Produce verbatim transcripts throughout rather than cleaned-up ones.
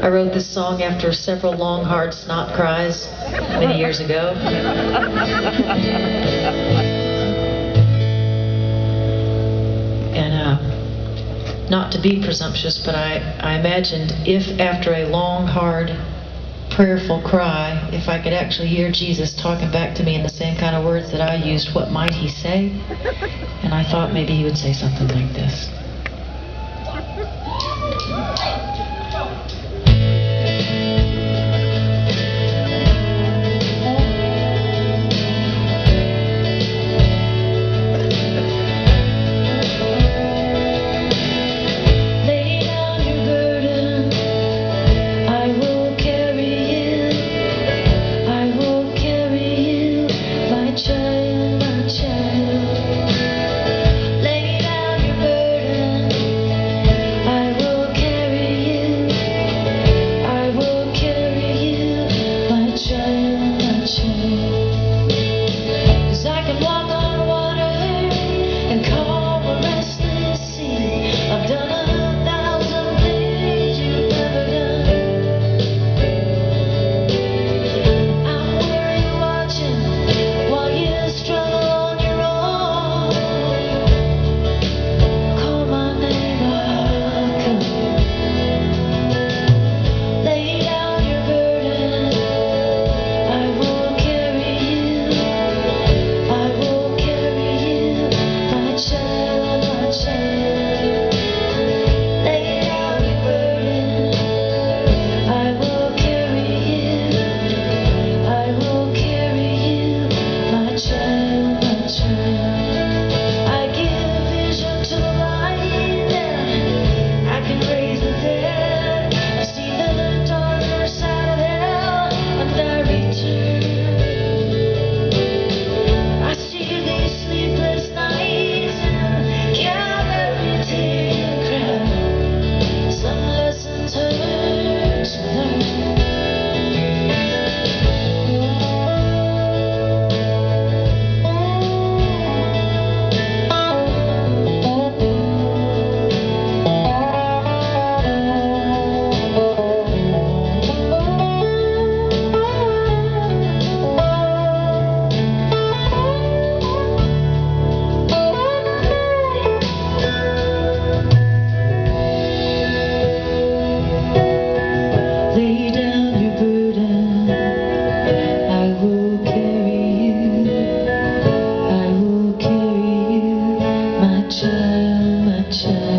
I wrote this song after several long, hard snot cries many years ago. And uh, not to be presumptuous, but I, I imagined if after a long, hard, prayerful cry, if I could actually hear Jesus talking back to me in the same kind of words that I used, what might he say? And I thought maybe he would say something like this.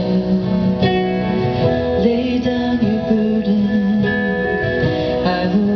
Lay down your burden, I will